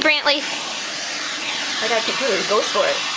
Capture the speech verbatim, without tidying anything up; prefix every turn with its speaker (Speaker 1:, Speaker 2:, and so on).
Speaker 1: Brantley. What I can do is goes for it.